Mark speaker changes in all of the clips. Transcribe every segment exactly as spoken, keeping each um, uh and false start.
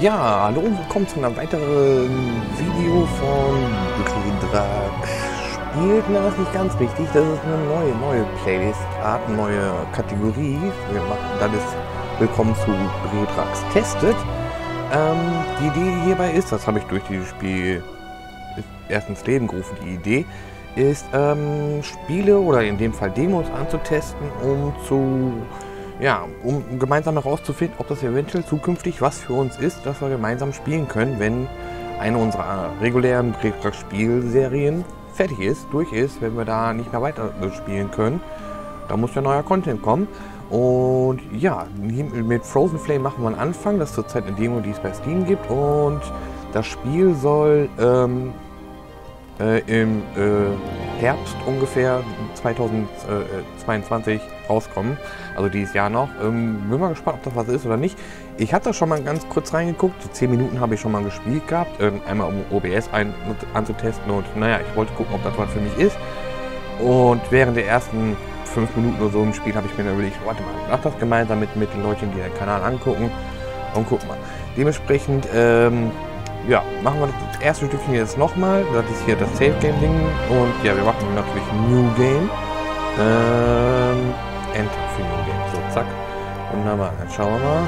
Speaker 1: Ja, hallo und willkommen zu einem weiteren Video von Dredrag spielt. Na, das ist nicht ganz richtig. Das ist eine neue, neue Playlist-Art, eine neue Kategorie. Wir machen dann ist Willkommen zu Dredrags Testet. Ähm, die Idee hierbei ist, das habe ich durch dieses Spiel erst ins Leben gerufen, die Idee ist, ähm, Spiele oder in dem Fall Demos anzutesten, um zu Ja, um gemeinsam herauszufinden, ob das eventuell zukünftig was für uns ist, dass wir gemeinsam spielen können, wenn eine unserer regulären Dredrag-Spielserien fertig ist, durch ist, wenn wir da nicht mehr weiter spielen können. Da muss ja neuer Content kommen. Und ja, mit Frozen Flame machen wir einen Anfang. Das ist zurzeit eine Demo, die es bei Steam gibt. Und das Spiel soll ähm, äh, im äh, Herbst ungefähr zweitausendzweiundzwanzig rauskommen, also dieses Jahr noch. Ähm, bin mal gespannt, ob das was ist oder nicht. Ich hatte schon mal ganz kurz reingeguckt, so zehn Minuten habe ich schon mal gespielt gehabt, ähm, einmal um O B S ein, anzutesten und naja, ich wollte gucken, ob das was für mich ist. Und während der ersten fünf Minuten oder so im Spiel habe ich mir dann überlegt, warte mal, ich mach das gemeinsam mit, mit den Leuten, die den Kanal angucken und guck mal. Dementsprechend, ähm, ja, machen wir das erste Stückchen jetzt nochmal. Das ist hier das Save Game Ding. Und ja, wir machen natürlich New Game. Ähm, Enter für New Game. So, zack. Wunderbar. Dann schauen wir mal.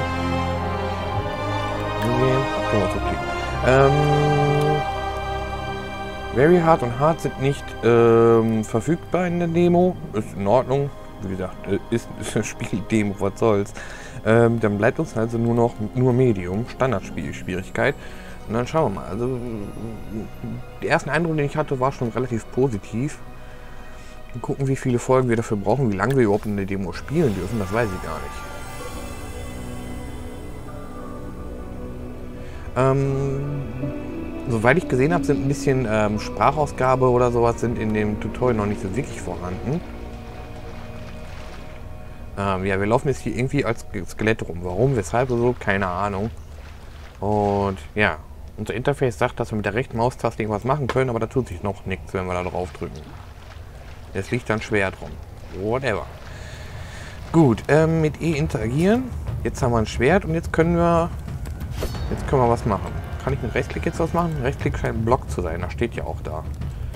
Speaker 1: New Game. Ach, können wir uns klicken. Ähm, Very Hard und Hard sind nicht ähm, verfügbar in der Demo. Ist in Ordnung. Wie gesagt, ist, ist ein Spiel-Demo, was soll's. Ähm, dann bleibt uns also nur noch nur Medium, Standardspiel-Schwierigkeit. Und dann schauen wir mal. Also, der erste Eindruck, den ich hatte, war schon relativ positiv. Und gucken, wie viele Folgen wir dafür brauchen, wie lange wir überhaupt in der Demo spielen dürfen, das weiß ich gar nicht. Ähm, soweit ich gesehen habe, sind ein bisschen ähm, Sprachausgabe oder sowas sind in dem Tutorial noch nicht so wirklich vorhanden. Ähm, ja, wir laufen jetzt hier irgendwie als Skelett rum. Warum, weshalb oder so, keine Ahnung. Und ja, unser Interface sagt, dass wir mit der rechten Maustaste irgendwas machen können, aber da tut sich noch nichts, wenn wir da drauf drücken. Es liegt dann schwer drum. Whatever. Gut, ähm, mit E interagieren. Jetzt haben wir ein Schwert und jetzt können wir jetzt können wir was machen. Kann ich mit Rechtsklick jetzt was machen? Rechtsklick scheint ein Block zu sein, das steht ja auch da.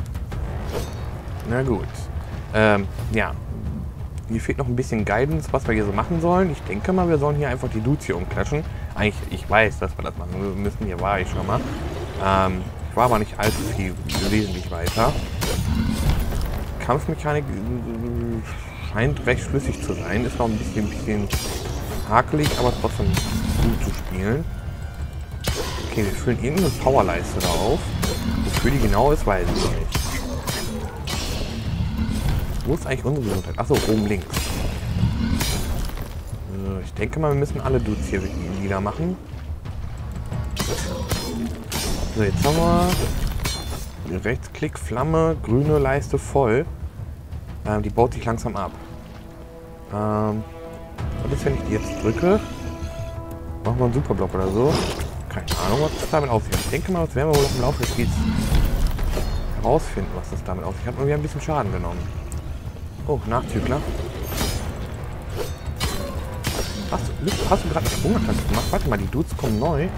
Speaker 1: Na gut. Ähm, ja. Hier fehlt noch ein bisschen Guidance, was wir hier so machen sollen. Ich denke mal, wir sollen hier einfach die Dudes hier umklatschen. Eigentlich, ich weiß, dass wir das machen müssen. Hier war ich schon mal. Ähm, ich war aber nicht allzu viel wesentlich weiter. Kampfmechanik scheint recht schlüssig zu sein. Ist noch ein bisschen, bisschen hakelig, aber trotzdem gut zu spielen. Okay, wir füllen irgendeine Powerleiste da auf. Wofür die genau ist, weiß ich nicht. Wo ist eigentlich unsere Gesundheit? Achso, oben links. Ich denke mal, wir müssen alle Dudes hier wieder machen. So, jetzt haben wir Rechtsklick, Flamme, grüne Leiste voll. Ähm, die baut sich langsam ab. Ähm, was ist, wenn ich die jetzt drücke? Machen wir einen Superblock oder so? Keine Ahnung, was das damit aussieht. Ich denke mal, das werden wir wohl im Laufe des Spiels herausfinden, was das damit aussieht. Ich habe irgendwie ein bisschen Schaden genommen. Oh, Nachzügler. Hast du, hast du gerade eine Sprungattacke gemacht? Warte mal, die Dudes kommen neu.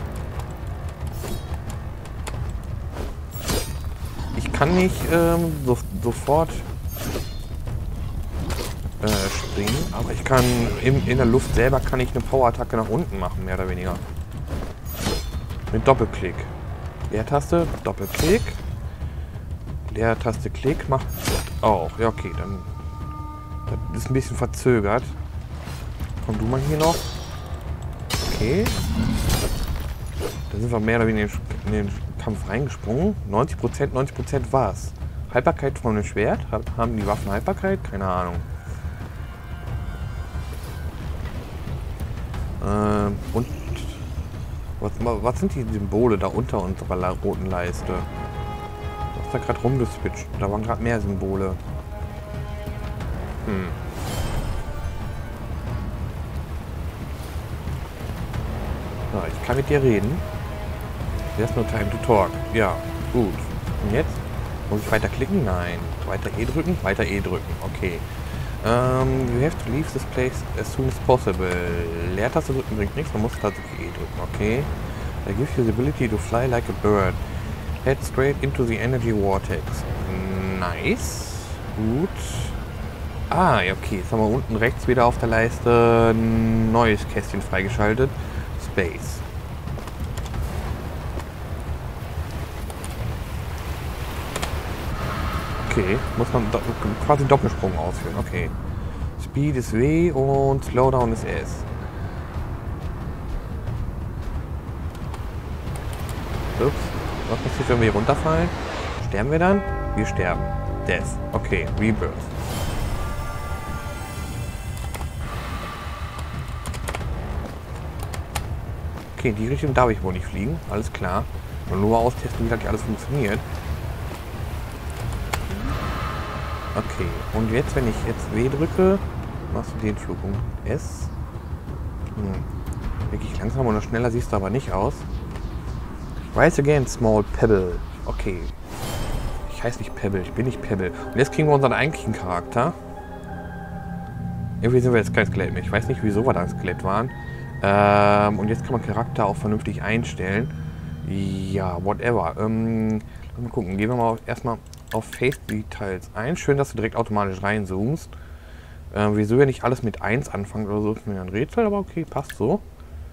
Speaker 1: Ich kann nicht ähm, so, sofort äh, springen, aber ich kann in, in der Luft selber kann ich eine Powerattacke nach unten machen, mehr oder weniger. Mit Doppelklick. Leertaste, Doppelklick. Leertaste, Klick macht auch. Ja, okay, dann das ist ein bisschen verzögert. Komm du mal hier noch. Okay. Da sind wir mehr oder weniger in den Kampf reingesprungen. neunzig Prozent, neunzig Prozent war's. Haltbarkeit von dem Schwert? Haben die Waffen Haltbarkeit? Keine Ahnung. Ähm, und was, was sind die Symbole da unter unserer roten Leiste? Was ist da gerade rumgeswitcht? Da waren gerade mehr Symbole. Hm. So, ich kann mit dir reden. There's no time to talk. Ja, gut. Und jetzt? Muss ich weiter klicken? Nein. Weiter E drücken? Weiter E drücken. Okay. Um, you have to leave this place as soon as possible. Leertaste drücken bringt nichts, man muss tatsächlich E drücken. Okay. That gives you the ability to fly like a bird. Head straight into the energy vortex. Nice. Gut. Ah, ja, okay. Jetzt haben wir unten rechts wieder auf der Leiste ein neues Kästchen freigeschaltet. Space. Okay, muss man do quasi Doppelsprung ausführen. Okay. Speed ist W und Slowdown ist S. Ups. Was passiert, wenn wir hier runterfallen? Sterben wir dann? Wir sterben. Death. Okay, Rebirth. Okay, in die Richtung darf ich wohl nicht fliegen. Alles klar. Und nur austesten, wie das hier alles funktioniert. Okay, und jetzt, wenn ich jetzt W drücke, machst du den Flug um S. Hm. Wirklich langsam oder schneller siehst du aber nicht aus. Rise again, small pebble. Okay. Ich heiße nicht Pebble, ich bin nicht Pebble. Und jetzt kriegen wir unseren eigentlichen Charakter. Irgendwie sind wir jetzt kein Skelett mehr. Ich weiß nicht, wieso wir da ein Skelett waren. Ähm, und jetzt kann man Charakter auch vernünftig einstellen. Ja, whatever. Ähm, mal gucken. Gehen wir mal erstmal auf Face Details ein. Schön, dass du direkt automatisch reinzoomst. Ähm, wieso wir nicht alles mit eins anfangen oder so, ist mir ein Rätsel, aber okay, passt so.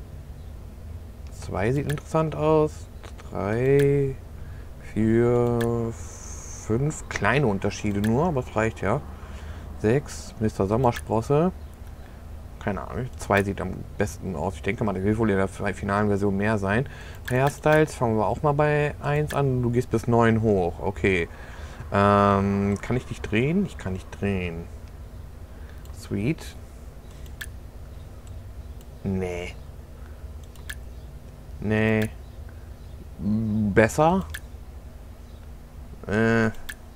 Speaker 1: zwei sieht interessant aus. drei, vier, fünf. Kleine Unterschiede nur, aber es reicht ja. sechs, Mister Sommersprosse. Keine Ahnung, zwei sieht am besten aus. Ich denke mal, der will wohl in der finalen Version mehr sein. Hairstyles fangen wir auch mal bei eins an. Du gehst bis neun hoch. Okay. Ähm, kann ich dich drehen? Ich kann nicht drehen. Sweet. Nee. Nee. Besser? Äh.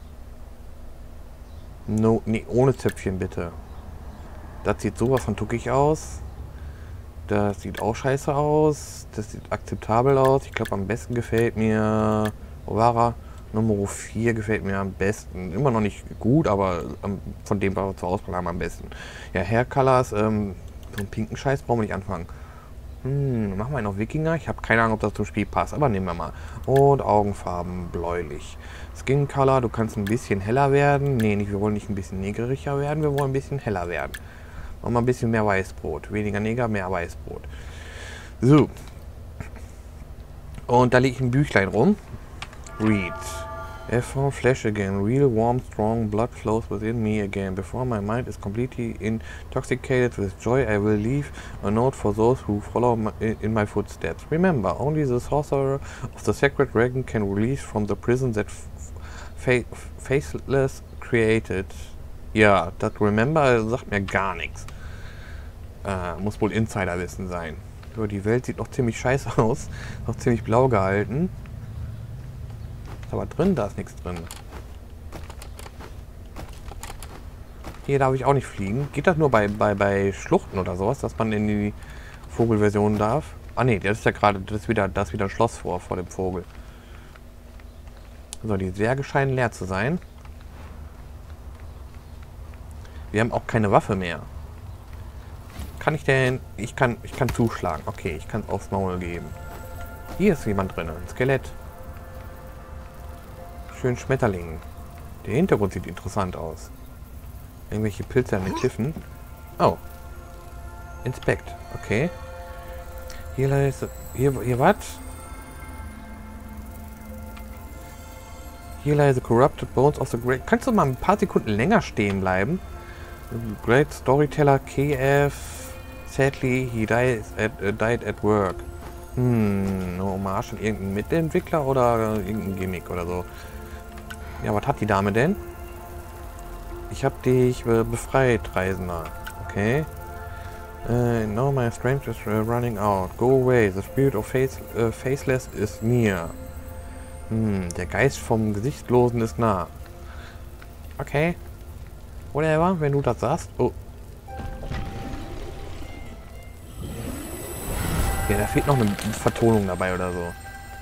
Speaker 1: No, nee, ohne Zöpfchen bitte. Das sieht sowas von tuckig aus. Das sieht auch scheiße aus. Das sieht akzeptabel aus. Ich glaube, am besten gefällt mir Ovara Nummer vier gefällt mir am besten. Immer noch nicht gut, aber ähm, von dem, was wir zur Auswahl haben, am besten. Ja, Hair Colors, ähm, so einen pinken Scheiß brauchen wir nicht anfangen. Hm, machen wir einen auf Wikinger. Ich habe keine Ahnung, ob das zum Spiel passt, aber nehmen wir mal. Und Augenfarben bläulich. Skin Color, du kannst ein bisschen heller werden. Nee, nicht, wir wollen nicht ein bisschen negeriger werden, wir wollen ein bisschen heller werden. Machen wir ein bisschen mehr Weißbrot. Weniger Neger, mehr Weißbrot. So. Und da lege ich ein Büchlein rum. Read. I found flesh again. Real warm, strong blood flows within me again. Before my mind is completely intoxicated with joy, I will leave a note for those who follow my, in my footsteps. Remember, only the sorcerer of the sacred dragon can release from the prison that fa faceless created. Ja, das Remember sagt mir gar nichts. Äh, muss wohl Insiderwissen sein. So, die Welt sieht noch ziemlich scheiße aus. Noch ziemlich blau gehalten. Ist aber drin, da ist nichts drin. Hier darf ich auch nicht fliegen. Geht das nur bei, bei, bei Schluchten oder sowas, dass man in die Vogelversion darf? Ah ne, das ist ja gerade, das ist wieder, das ist wieder ein Schloss vor, vor dem Vogel. So, die Zwerge scheinen leer zu sein. Wir haben auch keine Waffe mehr. Kann ich denn... Ich kann, ich kann zuschlagen. Okay, ich kann es aufs Maul geben. Hier ist jemand drin. Ein Skelett. Schön Schmetterling. Der Hintergrund sieht interessant aus. Irgendwelche Pilze an den Kliffen. Oh. Inspect. Okay. Hier ist... Hier, hier was? Hier lies the corrupted bones of the great... Kannst du mal ein paar Sekunden länger stehen bleiben? Great Storyteller K F. Sadly, he died at, uh, died at work. Hm, eine Hommage an irgendeinen Mitentwickler oder irgendein Gimmick oder so. Ja, was hat die Dame denn? Ich hab dich äh, befreit, Reisender. Okay. Uh, now my strength is uh, running out. Go away. The spirit of face, uh, faceless is near. Hm, der Geist vom Gesichtslosen ist nah. Okay. Whatever, wenn du das sagst. Oh. Ja, da fehlt noch eine Vertonung dabei oder so.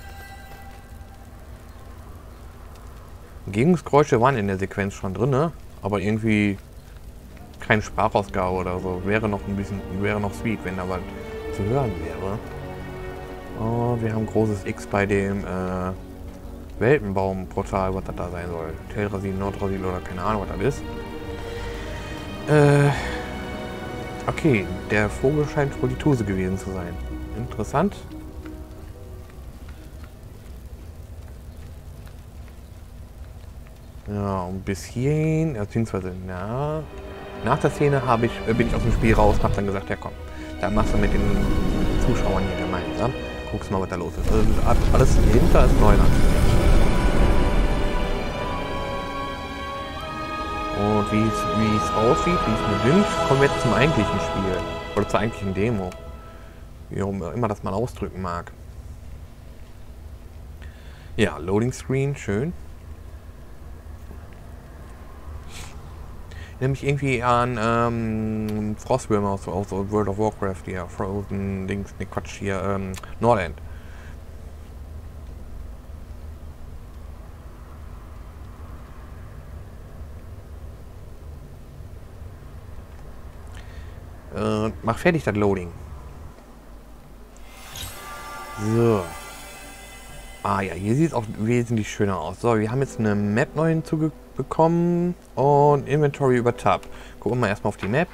Speaker 1: Umgebungsgeräusche waren in der Sequenz schon drin, ne? Aber irgendwie keine Sprachausgabe oder so. Wäre noch ein bisschen, wäre noch sweet, wenn da was zu hören wäre. Und wir haben großes X bei dem äh, Weltenbaum-Portal, was das da sein soll. Teldrassil, Nordrassil oder keine Ahnung, was das ist. Äh, okay, der Vogel scheint wohl die Tuse gewesen zu sein. Interessant. Ja, und bis hierhin, beziehungsweise na, nach der Szene habe ich, bin ich aus dem Spiel raus und habe dann gesagt, ja komm, da machst du mit den Zuschauern hier gemeinsam. Guckst mal, was da los ist. Also alles hinter ist Neuland. Und wie es aussieht, wie es mir wünscht, kommen wir jetzt zum eigentlichen Spiel. Oder zur eigentlichen Demo. Wie auch immer das man ausdrücken mag. Ja, Loading Screen, schön. Nämlich irgendwie an ähm, Frostwürmer aus, aus World of Warcraft hier, Frozen Dings, ne Quatsch hier, ähm, Norland. Äh, mach fertig das Loading. So. Ah ja, hier sieht es auch wesentlich schöner aus. So, wir haben jetzt eine Map neu hinzubekommen und Inventory über Tab. Gucken wir mal erstmal auf die Map.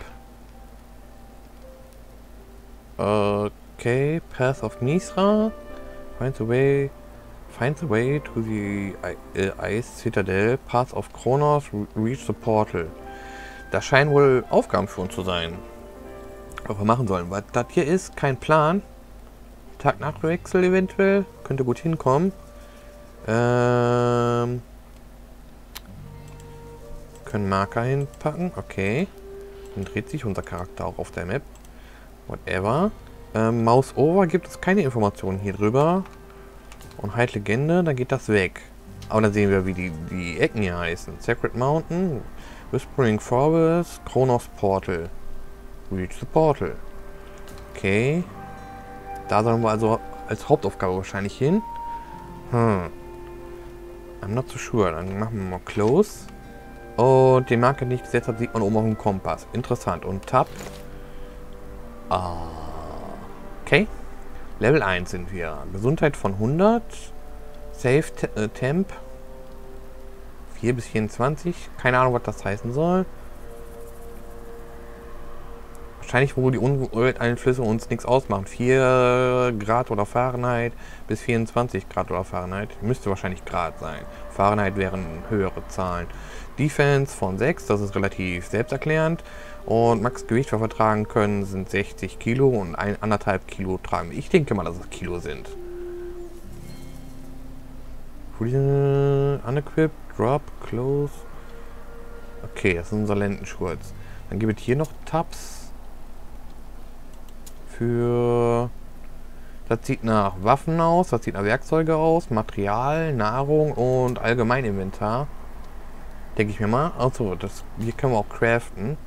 Speaker 1: Okay, Path of Nisra. Find the way, find the way to the Ice Citadel. Path of Kronos, reach the portal. Das scheinen wohl Aufgaben für uns zu sein. Was wir machen sollen. Was das hier ist, kein Plan. Tag-Nacht-Wechsel eventuell. Könnte gut hinkommen. Ähm, können Marker hinpacken. Okay. Dann dreht sich unser Charakter auch auf der Map. Whatever. Ähm, Mouse Over gibt es keine Informationen hier drüber. Und Hide Legende, da geht das weg. Aber dann sehen wir, wie die, die Ecken hier heißen. Sacred Mountain, Whispering Forest, Kronos Portal. Reach the Portal. Okay. Da sollen wir also als Hauptaufgabe wahrscheinlich hin. Hm. I'm not so sure. Dann machen wir mal Close. Und den Marker, den ich gesetzt habe, sieht man oben auf dem Kompass. Interessant. Und Tab. Ah. Okay. Level eins sind wir. Gesundheit von hundert. Save äh, Temp. vier bis vierundzwanzig. Keine Ahnung, was das heißen soll. Wahrscheinlich, wo die Umwelteinflüsse uns nichts ausmachen. vier Grad oder Fahrenheit bis vierundzwanzig Grad oder Fahrenheit. Müsste wahrscheinlich Grad sein. Fahrenheit wären höhere Zahlen. Defense von sechs, das ist relativ selbsterklärend. Und Max Gewicht, was wir tragen können, sind sechzig Kilo und ein, anderthalb Kilo tragen. Ich denke mal, dass es Kilo sind. Unequipped, Drop, Close. Okay, das ist unser Lendenschurz. Dann gibt es hier noch Tabs. Für... Das sieht nach Waffen aus, das sieht nach Werkzeuge aus, Material, Nahrung und Allgemeininventar. Denke ich mir mal. Achso, das hier können wir auch craften.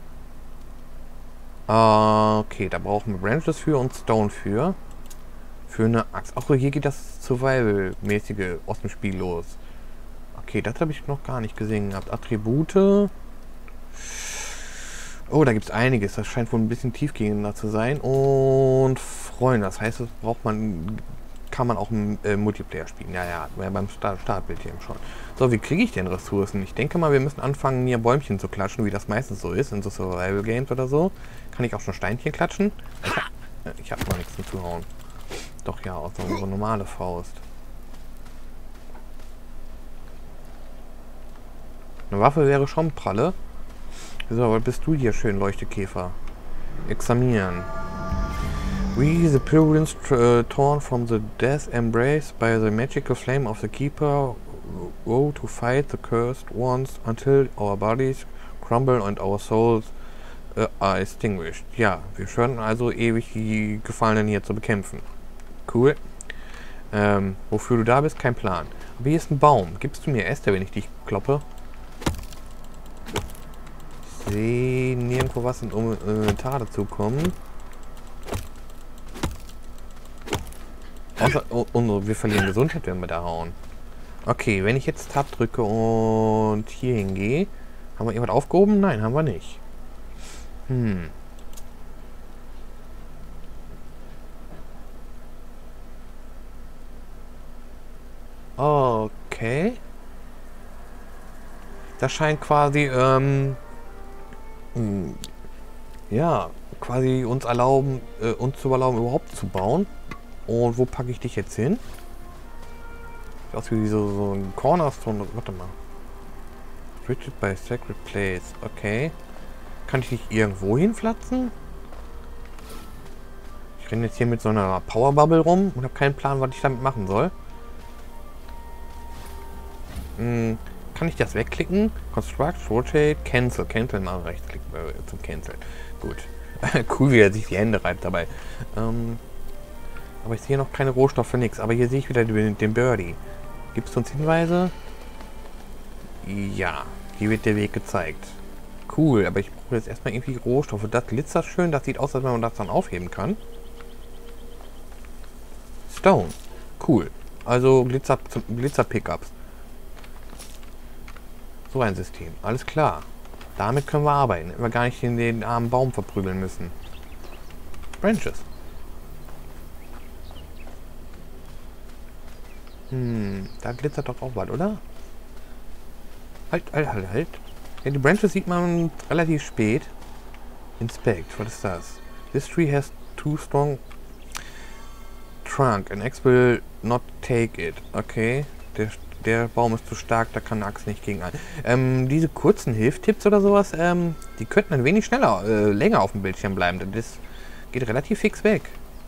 Speaker 1: Uh, okay, da brauchen wir Branches für und Stone für. Für eine Axt. Achso, hier geht das Survival-mäßige aus dem Spiel los. Okay, das habe ich noch gar nicht gesehen gehabt. Attribute. Oh, da gibt es einiges. Das scheint wohl ein bisschen tiefgehender zu sein. Und Freunde, das heißt, das braucht man, kann man auch im äh, Multiplayer spielen. Ja, ja, beim Start Startbildschirm schon. So, wie kriege ich denn Ressourcen? Ich denke mal, wir müssen anfangen, hier Bäumchen zu klatschen, wie das meistens so ist, in so Survival Games oder so. Kann ich auch schon Steinchen klatschen? Ich habe ich hab noch nichts hinzuhauen. Doch, ja, auch so unsere normale Faust. Eine Waffe wäre schon pralle. So, was bist du hier schön, Leuchtekäfer? Examinieren. We, the pilgrims uh, torn from the death embrace by the magical flame of the keeper, go to fight the cursed ones until our bodies crumble and our souls uh, are extinguished. Ja, wir schwören also ewig die Gefallenen hier zu bekämpfen. Cool. Ähm, wofür du da bist, kein Plan. Aber hier ist ein Baum. Gibst du mir Äste, wenn ich dich kloppe? Ich sehe nirgendwo was in Inventar dazu kommen. Außer, oh, oh, wir verlieren Gesundheit, wenn wir da hauen. Okay, wenn ich jetzt Tab drücke und hier hingehe, haben wir irgendwas aufgehoben? Nein, haben wir nicht. Hm. Okay. Das scheint quasi, ähm, mh, ja, quasi uns erlauben, äh, uns zu erlauben, überhaupt zu bauen. Und wo packe ich dich jetzt hin? Sieht aus wie so, so ein Cornerstone. Warte mal. Rigid by Sacred Place. Okay. Kann ich nicht irgendwo hinpflanzen? Ich renne jetzt hier mit so einer Power Bubble rum und habe keinen Plan, was ich damit machen soll. Hm, kann ich das wegklicken? Construct, Rotate, Cancel. Cancel mal rechtsklick äh, zum Cancel. Gut. Cool, wie er sich die Hände reibt dabei. Ähm, aber ich sehe noch keine Rohstoffe, nix. Aber hier sehe ich wieder den, den Birdie. Gibt es uns Hinweise? Ja, hier wird der Weg gezeigt. Cool, aber ich brauche jetzt erstmal irgendwie Rohstoffe. Das glitzert schön, das sieht aus, als wenn man das dann aufheben kann. Stone. Cool. Also Glitzer, Glitzer-Pickups. So ein System. Alles klar. Damit können wir arbeiten. Wenn wir gar nicht in den armen Baum verprügeln müssen. Branches. Hm, da glitzert doch auch was, oder? Halt, halt, halt, halt. Ja, die Branches sieht man relativ spät. Inspect, was ist das? This tree has too strong trunk. An axe will not take it. Okay. Der, der Baum ist zu stark, da kann eine Axt nicht gegen ein. Ähm, diese kurzen Hilftipps oder sowas, ähm, die könnten ein wenig schneller, äh, länger auf dem Bildschirm bleiben. Denn das geht relativ fix weg.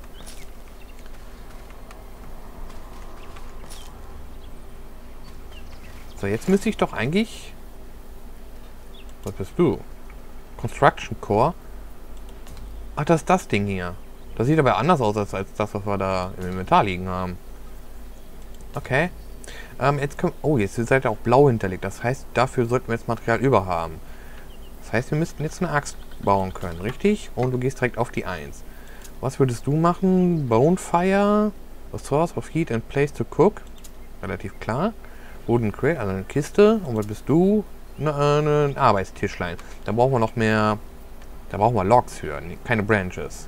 Speaker 1: So, jetzt müsste ich doch eigentlich... Was bist du? Construction Core? Ach, das ist das Ding hier. Das sieht aber anders aus als, als das, was wir da im Inventar liegen haben. Okay. Ähm, jetzt können... Oh, jetzt ist die Seite auch blau hinterlegt. Das heißt, dafür sollten wir jetzt Material über haben. Das heißt, wir müssten jetzt eine Axt bauen können, richtig? Und du gehst direkt auf die eins. Was würdest du machen? Bonefire. A source of heat and place to cook. Relativ klar. Wooden Crate, also eine Kiste. Und was bist du? Ne, äh, ein Arbeitstischlein. Da brauchen wir noch mehr... Da brauchen wir Logs für, keine Branches.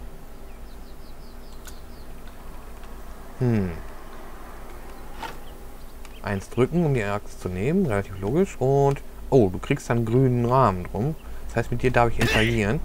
Speaker 1: Hm. Eins drücken, um die Axt zu nehmen. Relativ logisch. Und... Oh, du kriegst dann einen grünen Rahmen drum. Das heißt, mit dir darf ich interagieren.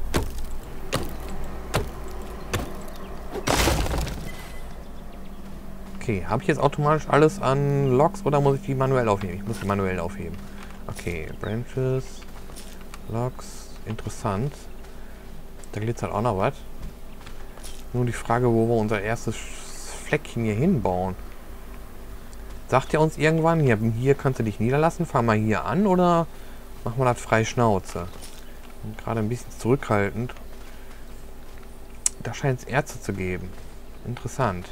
Speaker 1: Okay, habe ich jetzt automatisch alles an Logs oder muss ich die manuell aufheben? Ich muss die manuell aufheben. Okay, Branches, Logs, interessant. Da glitzert auch noch was. Nur die Frage, wo wir unser erstes Fleckchen hier hinbauen. Sagt er uns irgendwann, hier, hier kannst du dich niederlassen, fahr mal hier an oder machen wir das frei Schnauze? Gerade ein bisschen zurückhaltend. Da scheint es Erze zu geben. Interessant.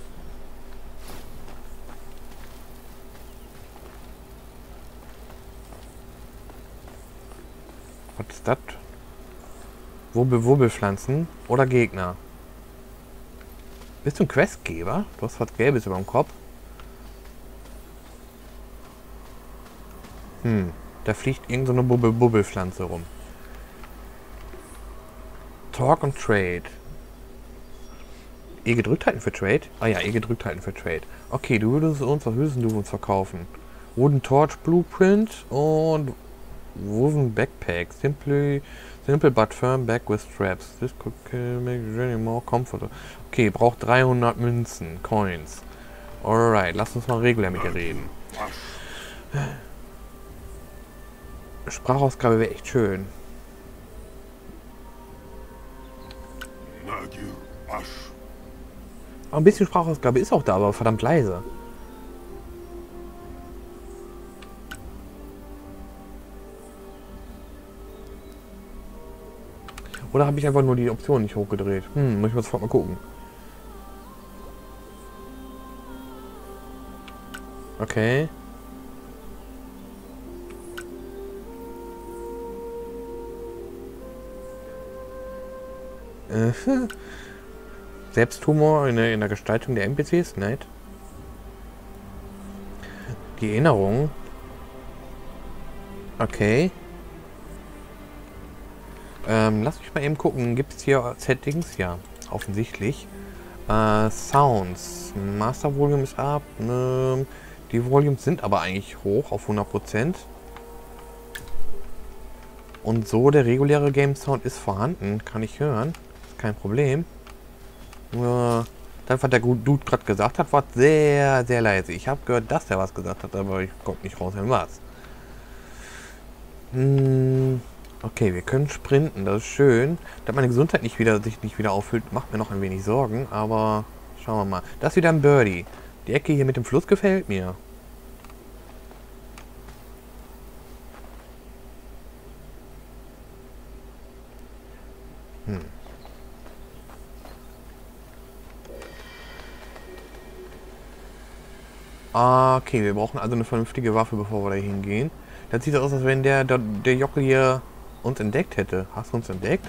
Speaker 1: Was ist das? Wubbel-Wubbel-Pflanzen oder Gegner? Bist du ein Questgeber? Du hast was Gelbes über dem Kopf. Hm, da fliegt irgend so eine Bubbel-Bubbel-Pflanze rum. Talk und Trade. E gedrückt halten für Trade? Ah ja, E gedrückt halten für Trade. Okay, du würdest uns, was würdest du uns verkaufen? Wooden Torch Blueprint und Woven Backpack. Simply, simple but firm back with straps. This could make the journey more comfortable. Okay, braucht dreihundert Münzen, Coins. Alright, lass uns mal regulär mit dir reden. Sprachausgabe wäre echt schön. Aber ein bisschen Sprachausgabe ist auch da, aber verdammt leise. Oder habe ich einfach nur die Option nicht hochgedreht? Hm, muss ich mal sofort mal gucken. Okay. Äh, Selbsttumor in der, in der Gestaltung der N P Cs? Nein. Die Erinnerung. Okay. Ähm, lass mich mal eben gucken. Gibt es hier Settings? Ja, offensichtlich. Äh, Sounds. Master Volume ist ab. Ähm, die Volumes sind aber eigentlich hoch auf hundert Prozent. Und so, der reguläre Game Sound ist vorhanden. Kann ich hören. Kein Problem. Nur, das, was der Dude gerade gesagt hat, war sehr, sehr leise. Ich habe gehört, dass er was gesagt hat, aber ich konnte nicht raushören, was. Hm, okay, wir können sprinten. Das ist schön. Dass meine Gesundheit nicht wieder, sich nicht wieder auffüllt, macht mir noch ein wenig Sorgen. Aber schauen wir mal. Das ist wieder ein Birdie. Die Ecke hier mit dem Fluss gefällt mir. Hm. Okay, wir brauchen also eine vernünftige Waffe, bevor wir da hingehen. Das sieht aus, als wenn der, der, der Jockel hier uns entdeckt hätte. Hast du uns entdeckt?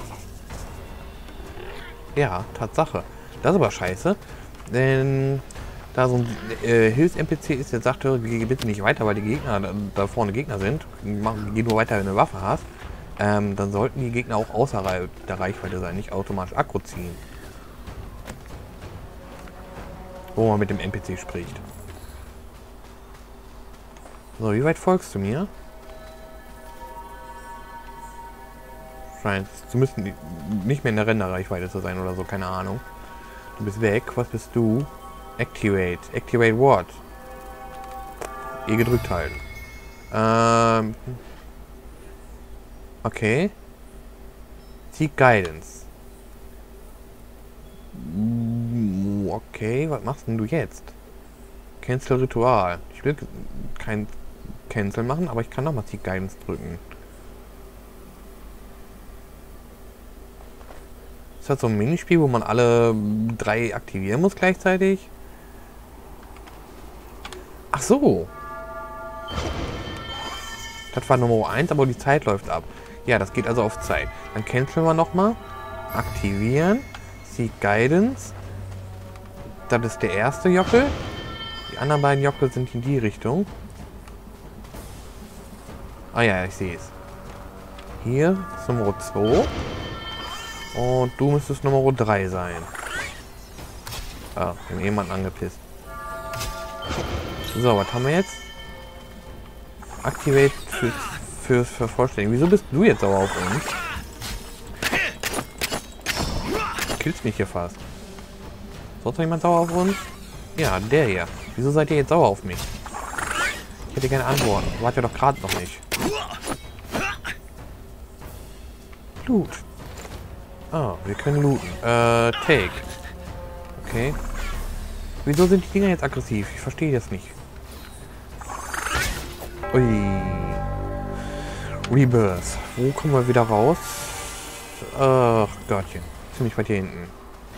Speaker 1: Ja, Tatsache. Das ist aber scheiße. Denn da so ein äh, Hilfs-N P C ist, der sagte, geh bitte nicht weiter, weil die Gegner da, da vorne Gegner sind. Mach, geh nur weiter, wenn du eine Waffe hast. Ähm, dann sollten die Gegner auch außerhalb der Reichweite sein, nicht automatisch Aggro ziehen. Wo man mit dem N P C spricht. So, wie weit folgst du mir? Scheint zumindest nicht mehr in der Renderreichweite zu sein oder so, keine Ahnung. Du bist weg, was bist du? Activate. Activate what? E gedrückt halten. Ähm. Okay. Seek Guidance. Okay, was machst denn du jetzt? Cancel Ritual. Ich will kein Cancel machen, aber ich kann nochmal Seek Guidance drücken. Ist das so ein Minispiel, wo man alle drei aktivieren muss gleichzeitig? Ach so. Das war Nummer eins, aber die Zeit läuft ab. Ja, das geht also auf Zeit. Dann canceln wir nochmal. Aktivieren. Seek Guidance. Das ist der erste Jockel. Die anderen beiden Jockel sind in die Richtung. Ah ja, ich sehe es. Hier ist Nummer zwei. Und du müsstest Nummer drei sein. Ah, wir haben jemanden angepisst. So, was haben wir jetzt? Activate für, für, für Vollständigen. Wieso bist du jetzt sauer auf uns? Du killst mich hier fast. Sonst noch jemand sauer auf uns? Ja, der hier. Wieso seid ihr jetzt sauer auf mich? Ich hätte gerne Antworten. Wart ihr doch gerade noch nicht. Blut. Ah, wir können looten. Äh, take. Okay. Wieso sind die Dinger jetzt aggressiv? Ich verstehe das nicht. Ui. Rebirth. Wo kommen wir wieder raus? Ach Gottchen. Ziemlich weit hier hinten.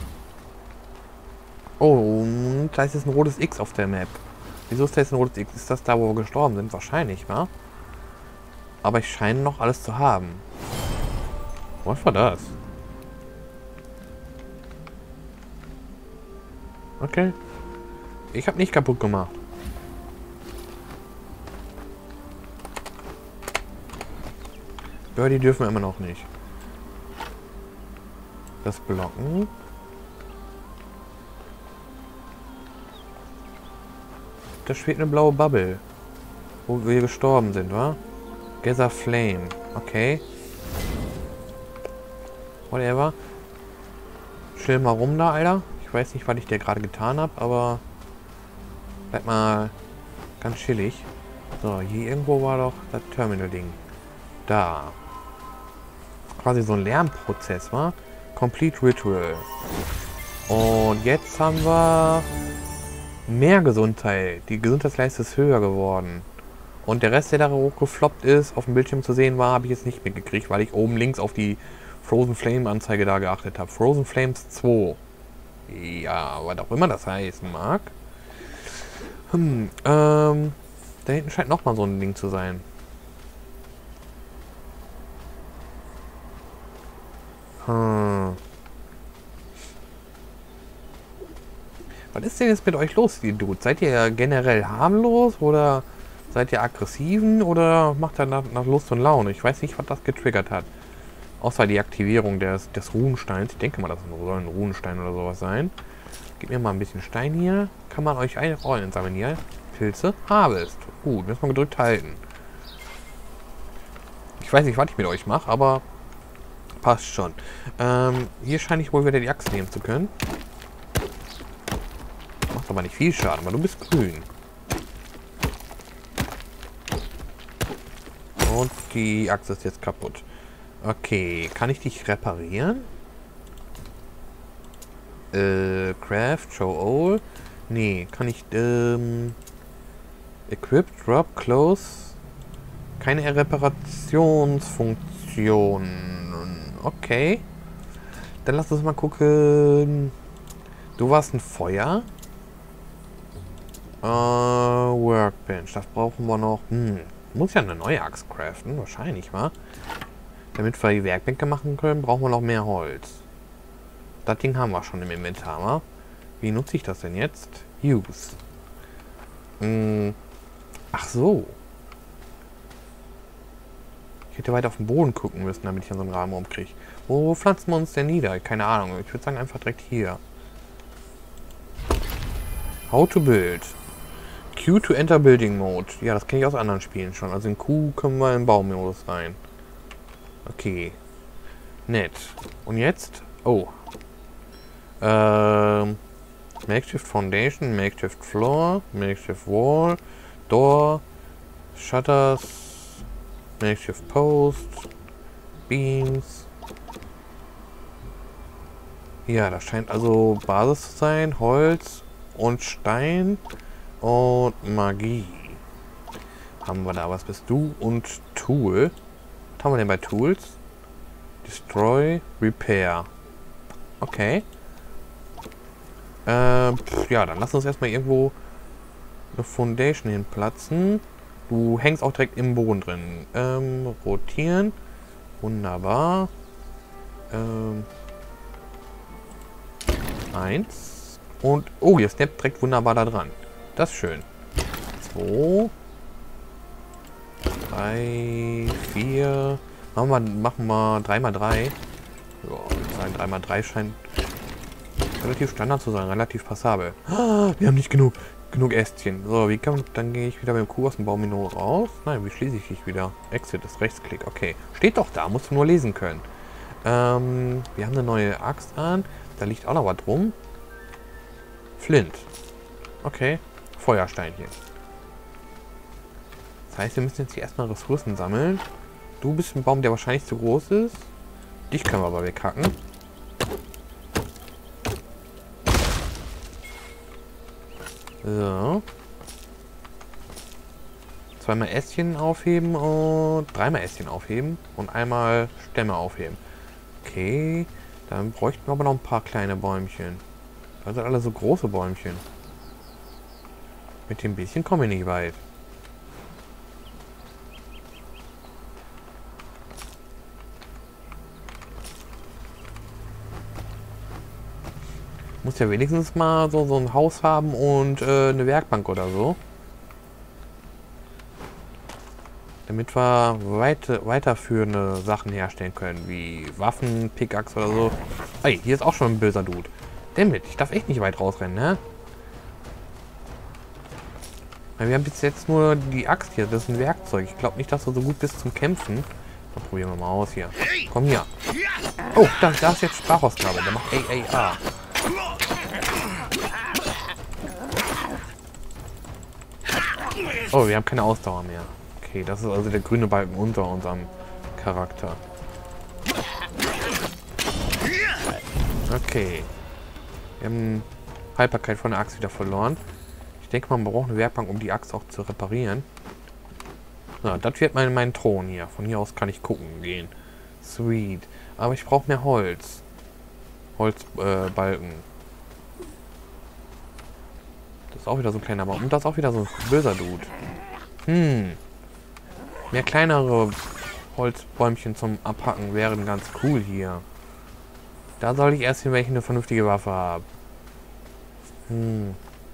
Speaker 1: Oh, und da ist jetzt ein rotes X auf der Map. Wieso ist da jetzt ein rotes X? Ist das da, wo wir gestorben sind? Wahrscheinlich, wa? Aber ich scheine noch alles zu haben. Was war das? Okay. Ich habe nicht kaputt gemacht. Birdie dürfen wir immer noch nicht. Das blocken. Da schwebt eine blaue Bubble. Wo wir gestorben sind, wa? Gather Flame. Okay. Whatever. Chill mal rum da, Alter. Ich weiß nicht, was ich dir gerade getan habe, aber bleib mal ganz chillig. So, hier irgendwo war doch das Terminal-Ding. Da. Quasi so ein Lernprozess, wa? Complete Ritual. Und jetzt haben wir mehr Gesundheit. Die Gesundheitsleiste ist höher geworden. Und der Rest, der da hochgefloppt ist, auf dem Bildschirm zu sehen war, habe ich jetzt nicht mitgekriegt, weil ich oben links auf die Frozen Flame Anzeige da geachtet habe. Frozen Flames zwei. Ja, was auch immer das heißen mag. Hm, ähm, da hinten scheint nochmal so ein Ding zu sein. Hm. Was ist denn jetzt mit euch los, ihr Dudes? Seid ihr generell harmlos oder seid ihr aggressiven oder macht ihr nach, nach Lust und Laune? Ich weiß nicht, was das getriggert hat. Außer die Aktivierung des, des Runensteins. Ich denke mal, das soll ein Runenstein oder sowas sein. Gib mir mal ein bisschen Stein hier. Kann man euch eine Rollen sammeln hier? Pilze? Harvest. Gut, müssen wir gedrückt halten. Ich weiß nicht, was ich mit euch mache, aber passt schon. Ähm, hier scheine ich wohl wieder die Axt nehmen zu können. Macht aber nicht viel Schaden, weil du bist grün. Und die Axt ist jetzt kaputt. Okay, kann ich dich reparieren? Äh, Craft, Show All. Nee, kann ich, ähm... Equip, Drop, Close. Keine Reparationsfunktion. Okay. Dann lass uns mal gucken. Du warst ein Feuer. Äh, Workbench. Das brauchen wir noch. Hm. Muss ja eine neue Axt craften. Wahrscheinlich, wa? Damit wir die Werkbänke machen können, brauchen wir noch mehr Holz. Das Ding haben wir schon im Inventar, wa? Wie nutze ich das denn jetzt? Use. Hm. Ach so. Ich hätte weiter auf den Boden gucken müssen, damit ich an so einen Rahmen rumkriege. Wo pflanzen wir uns denn nieder? Keine Ahnung. Ich würde sagen, einfach direkt hier. How to build. Q to enter building mode. Ja, das kenne ich aus anderen Spielen schon. Also in Q können wir in Baumodus rein. Okay. Nett. Und jetzt? Oh. Ähm. Makeshift Foundation, Makeshift Floor, Makeshift Wall, Door, Shutters, Makeshift Post, Beams. Ja, das scheint also Basis zu sein. Holz und Stein und Magie. Haben wir da? Was bist du? Und Tool. Was haben wir denn bei Tools? Destroy, Repair. Okay. Ähm, pff, ja, dann lass uns erstmal irgendwo eine Foundation hinplatzen. Du hängst auch direkt im Boden drin. Ähm, rotieren. Wunderbar. Ähm, eins. Und, oh, ihr snappt direkt wunderbar da dran. Das ist schön. Zwei. Drei. Vier. Machen wir, machen wir drei mal drei. Ja, drei mal drei scheint relativ Standard zu sein, relativ passabel. Ah, wir haben nicht genug, genug Ästchen. So, wie kann dann gehe ich wieder mit dem Kuh aus dem Baumino raus? Nein, wie schließe ich dich wieder? Exit ist Rechtsklick, okay. Steht doch da, musst du nur lesen können. Ähm, wir haben eine neue Axt an. Da liegt auch noch was rum. Flint. Okay. Feuersteinchen. Das heißt, wir müssen jetzt hier erstmal Ressourcen sammeln. Du bist ein Baum, der wahrscheinlich zu groß ist. Dich können wir aber weghacken. So. Zweimal Ästchen aufheben und dreimal Ästchen aufheben und einmal Stämme aufheben. Okay. Dann bräuchten wir aber noch ein paar kleine Bäumchen. Das sind alle so große Bäumchen. Mit dem bisschen kommen wir nicht weit. Muss ja wenigstens mal so, so ein Haus haben und äh, eine Werkbank oder so. Damit wir weit, weiterführende Sachen herstellen können, wie Waffen, Pickaxe oder so. Ey, hier ist auch schon ein böser Dude. Damit, ich darf echt nicht weit rausrennen, ne? Wir haben bis jetzt nur die Axt hier, das ist ein Werkzeug. Ich glaube nicht, dass du so gut bist zum Kämpfen. Dann probieren wir mal aus hier. Komm hier. Oh, da, da ist jetzt Sprachausgabe. Der macht A A A. Oh, wir haben keine Ausdauer mehr. Okay, das ist also der grüne Balken unter unserem Charakter. Okay. Wir haben Haltbarkeit von der Axt wieder verloren. Ich denke mal, man braucht eine Werkbank, um die Axt auch zu reparieren. So, das wird mein, mein Thron hier. Von hier aus kann ich gucken gehen. Sweet. Aber ich brauche mehr Holz. Holzbalken. Äh, Balken. Das ist auch wieder so ein kleiner Baum. Und das ist auch wieder so ein böser Dude. Hm. Mehr kleinere Holzbäumchen zum Abhacken wären ganz cool hier. Da soll ich erst hin, welche eine vernünftige Waffe haben. Hm.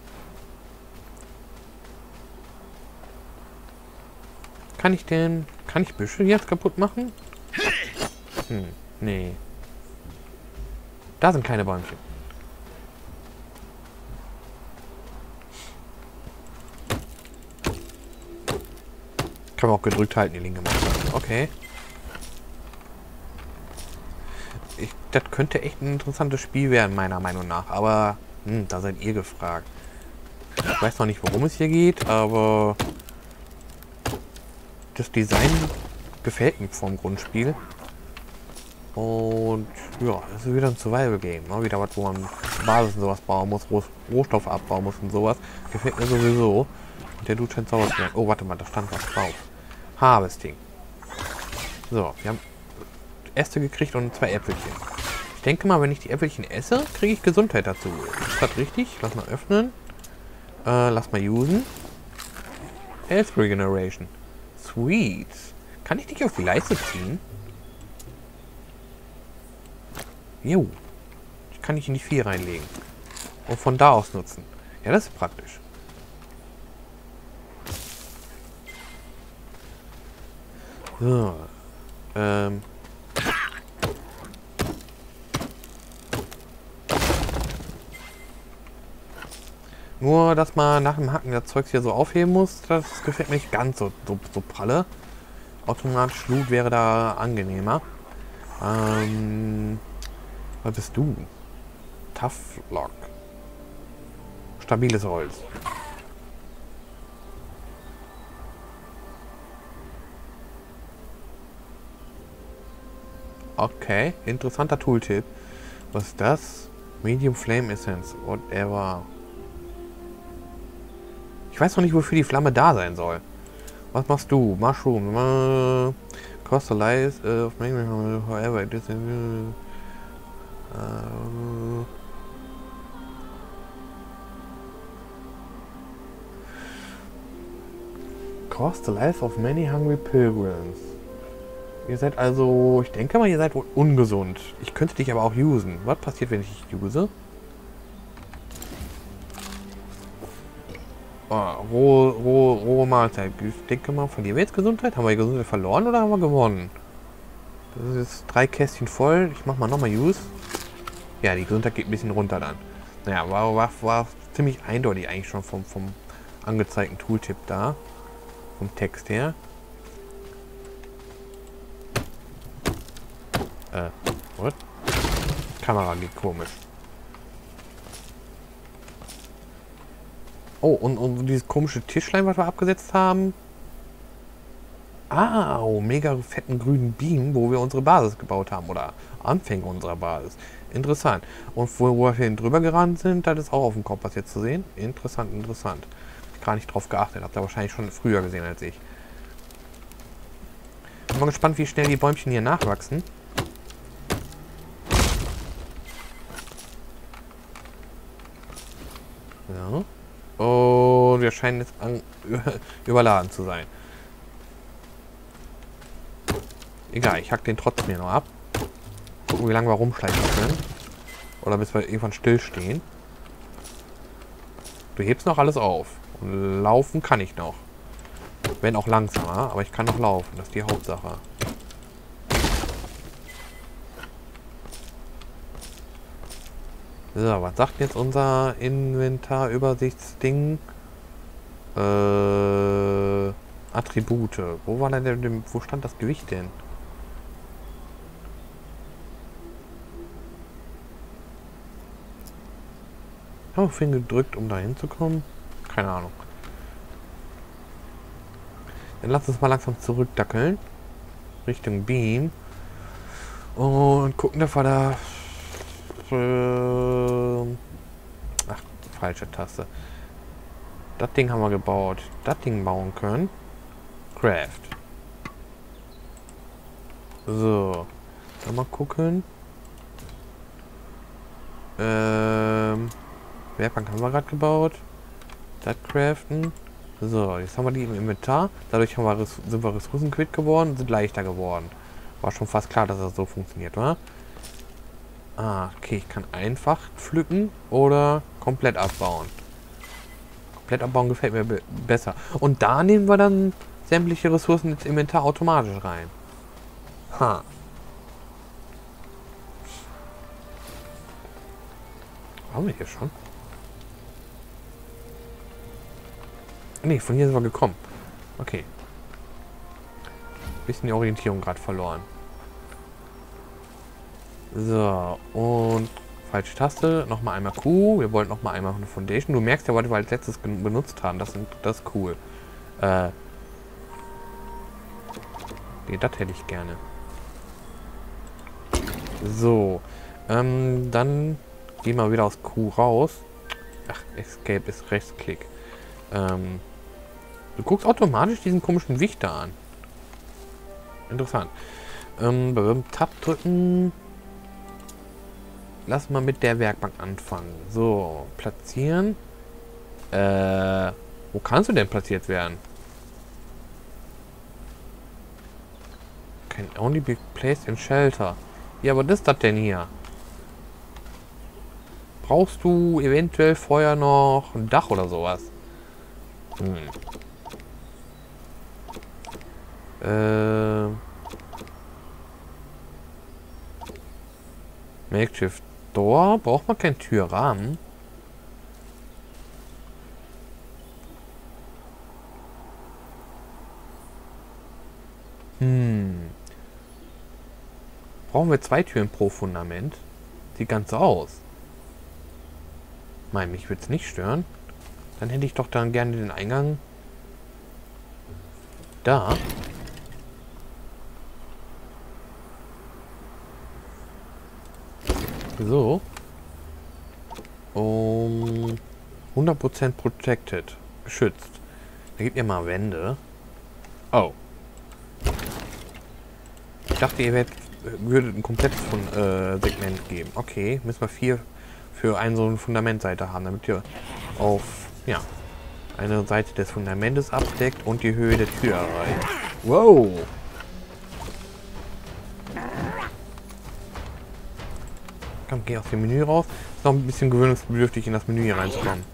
Speaker 1: Kann ich denn... Kann ich Büsche jetzt kaputt machen? Hm. Nee. Da sind kleine Bäumchen. Kann man auch gedrückt halten, die linke Maus. Okay. Ich, das könnte echt ein interessantes Spiel werden, meiner Meinung nach. Aber, hm, da seid ihr gefragt. Ich weiß noch nicht, worum es hier geht, aber das Design gefällt mir vom Grundspiel. Und ja, das ist wieder ein Survival-Game. Ne? Wieder was, wo man Basis und sowas bauen muss, Roh Rohstoffe abbauen muss und sowas. Gefällt mir sowieso. Und der Dude scheint sauer zu sein. Oh, warte mal, da stand was drauf. Harvesting. So, wir haben Äste gekriegt und zwei Äpfelchen. Ich denke mal, wenn ich die Äpfelchen esse, kriege ich Gesundheit dazu. Ist das richtig? Lass mal öffnen. Äh, lass mal usen. Health Regeneration. Sweet. Kann ich dich auf die Leiste ziehen? Jo. Ich kann nicht in die vier reinlegen. Und von da aus nutzen. Ja, das ist praktisch. So. Ähm. Nur, dass man nach dem Hacken das Zeugs hier so aufheben muss, das gefällt mir nicht ganz so, so, so pralle. Automatisch Loot wäre da angenehmer. Ähm, was bist du? Tough Lock. Stabiles Holz. Okay, interessanter Tooltip. Was ist das? Medium Flame Essence, whatever. Ich weiß noch nicht, wofür die Flamme da sein soll. Was machst du? Mushroom. Uh, cost a life uh, of however it is. Uh, uh, cost the life of many hungry pilgrims. Ihr seid also, ich denke mal, ihr seid wohl ungesund. Ich könnte dich aber auch usen. Was passiert, wenn ich dich use? Oh, rohe, rohe, rohe Mahlzeit. Ich denke mal, verlieren wir jetzt Gesundheit? Haben wir die Gesundheit verloren oder haben wir gewonnen? Das ist jetzt drei Kästchen voll. Ich mach mal nochmal Use. Ja, die Gesundheit geht ein bisschen runter dann. Naja, war, war, war ziemlich eindeutig eigentlich schon vom, vom angezeigten Tooltip da. Vom Text her. Äh, what? Kamera liegt komisch. Oh, und, und dieses komische Tischlein, was wir abgesetzt haben. Ah, oh, mega fetten grünen Beam, wo wir unsere Basis gebaut haben. Oder Anfänge unserer Basis. Interessant. Und wo, wo wir drüber gerannt sind, das ist auch auf dem Kompass jetzt zu sehen. Interessant, interessant. Ich gar nicht drauf geachtet. Habt ihr wahrscheinlich schon früher gesehen als ich. Bin mal gespannt, wie schnell die Bäumchen hier nachwachsen. Ja. Und wir scheinen jetzt an, überladen zu sein. Egal, ich hack den trotzdem hier noch ab. Gucken, wie lange wir rumschleichen können. Oder bis wir irgendwann stillstehen. Du hebst noch alles auf. Und laufen kann ich noch. Wenn auch langsamer, aber ich kann noch laufen. Das ist die Hauptsache. So, was sagt jetzt unser Inventarübersichtsding? Äh, Attribute. Wo war denn, wo stand das Gewicht denn? Habe ich vorhin gedrückt, um da hinzukommen? Keine Ahnung. Dann lass uns mal langsam zurückdackeln. Richtung Beam. Und gucken, dass wir da... Ach, falsche Taste. Das Ding haben wir gebaut. Das Ding bauen können. Craft. So. Dann mal gucken. Ähm. Werkbank haben wir gerade gebaut. Das craften. So, jetzt haben wir die im Inventar. Dadurch haben wir, sind wir Ressourcen quitt geworden und sind leichter geworden. War schon fast klar, dass das so funktioniert, wa? Ah, okay, ich kann einfach pflücken oder komplett abbauen. Komplett abbauen gefällt mir be besser. Und da nehmen wir dann sämtliche Ressourcen ins Inventar automatisch rein. Ha. Haben wir hier schon? Ne, von hier sind wir gekommen. Okay. Bisschen die Orientierung gerade verloren. So, und falsche Taste. Nochmal einmal Q. Wir wollten nochmal einmal eine Foundation. Du merkst ja, was wir als letztes benutzt haben. Das, sind, das ist cool. Äh. Nee, das hätte ich gerne. So. Ähm, dann gehen wir wieder aus Q raus. Ach, Escape ist Rechtsklick. Ähm. Du guckst automatisch diesen komischen Wichter an. Interessant. Ähm, beim Tab drücken. Lass mal mit der Werkbank anfangen. So, platzieren. Äh, wo kannst du denn platziert werden? Can only be placed in shelter. Ja, was ist das denn hier? Brauchst du eventuell vorher noch ein Dach oder sowas? Hm. Äh. Makeshift Door. Braucht man keinen Türrahmen? Hm. Brauchen wir zwei Türen pro Fundament? Sieht ganz so aus. Mein, mich würde es nicht stören. Dann hätte ich doch dann gerne den Eingang da. So. Um hundert Prozent protected. Geschützt. Da gibt ihr mal Wände. Oh. Ich dachte, ihr werdet, würdet ein komplettes Fun äh, Segment geben. Okay, müssen wir vier für eine so eine Fundamentseite haben, damit ihr auf, ja, eine Seite des Fundamentes abdeckt und die Höhe der Tür erreicht. Wow! Komm, geh aus dem Menü raus. Ist noch ein bisschen gewöhnungsbedürftig, in das Menü hier reinzukommen.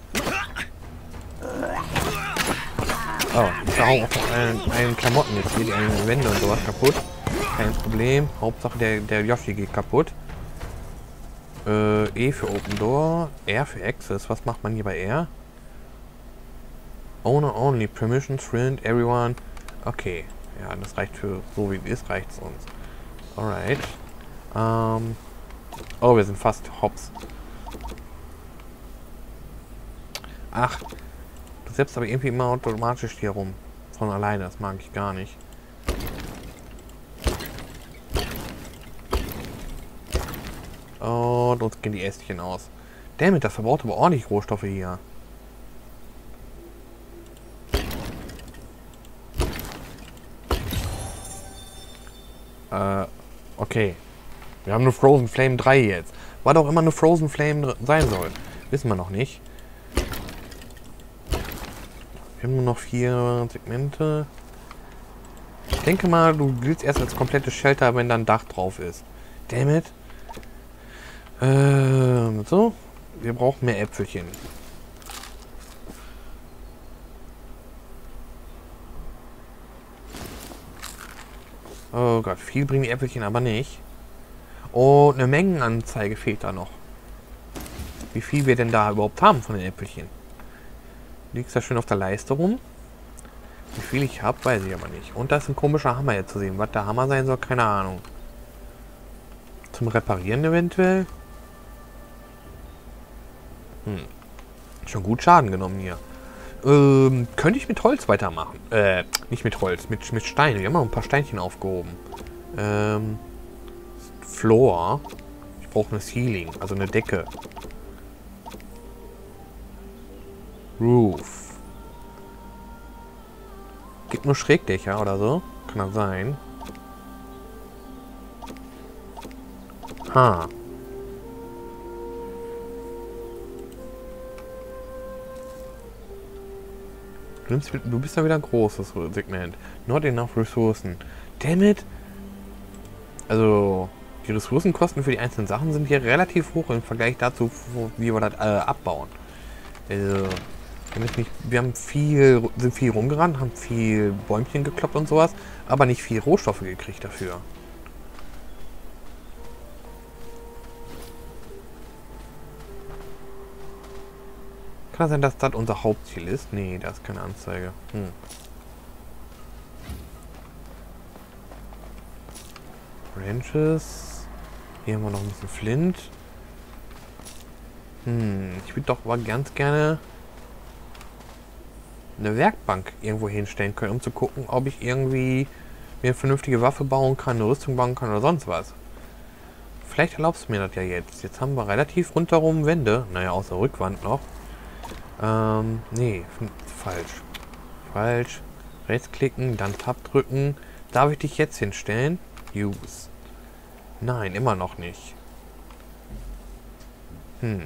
Speaker 1: Oh, ich hau auch einen, einen Klamotten jetzt hier, die einen Wände und sowas kaputt. Kein Problem. Hauptsache der, der Yoshi geht kaputt. Äh, E für Open Door. R für Access. Was macht man hier bei R? Owner only. Permissions, friend, everyone. Okay. Ja, das reicht für so wie es ist, reicht es uns. Alright. Ähm. Oh, wir sind fast hops. Ach. Du setzt aber irgendwie immer automatisch hier rum. Von alleine. Das mag ich gar nicht. Und uns gehen die Ästchen aus. Damit, das verbraucht aber ordentlich Rohstoffe hier. Äh, okay. Wir haben eine Frozen Flame drei jetzt. Was auch immer eine Frozen Flame sein soll. Wissen wir noch nicht. Wir haben nur noch vier Segmente. Ich denke mal, du willst erst als komplettes Shelter, wenn da ein Dach drauf ist. Dammit. Ähm, so. Wir brauchen mehr Äpfelchen. Oh Gott, viel bringen die Äpfelchen aber nicht. Und eine Mengenanzeige fehlt da noch. Wie viel wir denn da überhaupt haben von den Äpfelchen. Liegt da schön auf der Leiste rum. Wie viel ich habe, weiß ich aber nicht. Und da ist ein komischer Hammer jetzt zu sehen. Was der Hammer sein soll, keine Ahnung. Zum Reparieren eventuell. Hm. Schon gut Schaden genommen hier. Ähm, könnte ich mit Holz weitermachen? Äh, nicht mit Holz, mit, mit Steinen. Wir haben noch ein paar Steinchen aufgehoben. Ähm, Floor. Ich brauche eine Ceiling, also eine Decke. Roof. Gibt nur Schrägdächer oder so? Kann das sein? Ha. Du, nimmst, du bist ja wieder ein großes Segment. Not enough Ressourcen. Damn it. Also, die Ressourcenkosten für die einzelnen Sachen sind hier relativ hoch im Vergleich dazu, wie wir das äh, abbauen. Also, wir, nicht, wir haben viel, sind viel rumgerannt, haben viel Bäumchen gekloppt und sowas, aber nicht viel Rohstoffe gekriegt dafür. Kann das sein, dass das unser Hauptziel ist? Nee, da ist keine Anzeige. Hm. Branches. Hier haben wir noch ein bisschen Flint. Hm, ich würde doch aber ganz gerne eine Werkbank irgendwo hinstellen können, um zu gucken, ob ich irgendwie mir eine vernünftige Waffe bauen kann, eine Rüstung bauen kann oder sonst was. Vielleicht erlaubst du mir das ja jetzt. Jetzt haben wir relativ rundherum Wände. Naja, außer Rückwand noch. Ähm, nee, falsch. Falsch. Rechtsklicken, dann Tab drücken. Darf ich dich jetzt hinstellen? Use. Nein, immer noch nicht. Hm.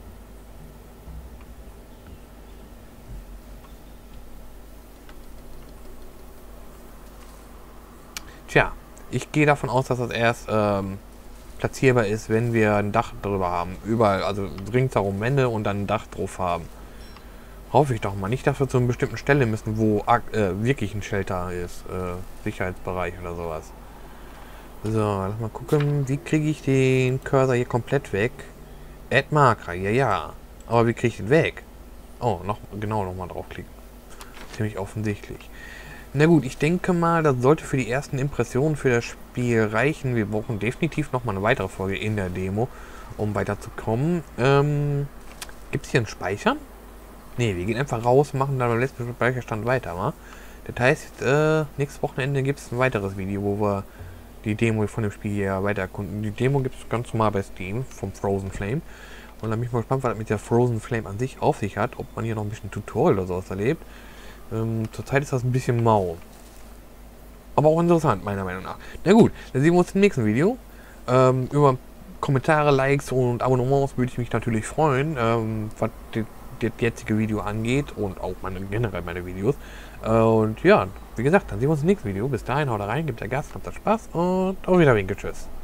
Speaker 1: Tja, ich gehe davon aus, dass das erst ähm, platzierbar ist, wenn wir ein Dach drüber haben. Überall, also ringsherum Wände und dann ein Dach drauf haben. Hoffe ich doch mal. Nicht, dass wir zu einer bestimmten Stelle müssen, wo äh, wirklich ein Shelter ist. Äh, Sicherheitsbereich oder sowas. So, lass mal gucken. Wie kriege ich den Cursor hier komplett weg? Add Marker, ja, ja. Aber wie kriege ich den weg? Oh, noch genau nochmal draufklicken. Ziemlich offensichtlich. Na gut, ich denke mal, das sollte für die ersten Impressionen für das Spiel reichen. Wir brauchen definitiv nochmal eine weitere Folge in der Demo, um weiterzukommen. Ähm, gibt es hier einen Speichern? Ne, wir gehen einfach raus und machen dann beim letzten Speicherstand weiter, wa? Das heißt, äh, nächstes Wochenende gibt es ein weiteres Video, wo wir die Demo von dem Spiel hier weiter erkunden. Die Demo gibt es ganz normal bei Steam vom Frozen Flame. Und dann bin ich mal gespannt, was das mit der Frozen Flame an sich auf sich hat, ob man hier noch ein bisschen Tutorial oder sowas erlebt. Ähm, zurzeit ist das ein bisschen mau. Aber auch interessant, meiner Meinung nach. Na gut, dann sehen wir uns im nächsten Video. Ähm, über Kommentare, Likes und Abonnements würde ich mich natürlich freuen, ähm, was die, das jetzige Video angeht und auch meine, generell meine Videos. Äh, und ja, wie gesagt, dann sehen wir uns im nächsten Video. Bis dahin, haut rein, gebt der Gas, habt Spaß und auf Wiedersehen. Tschüss.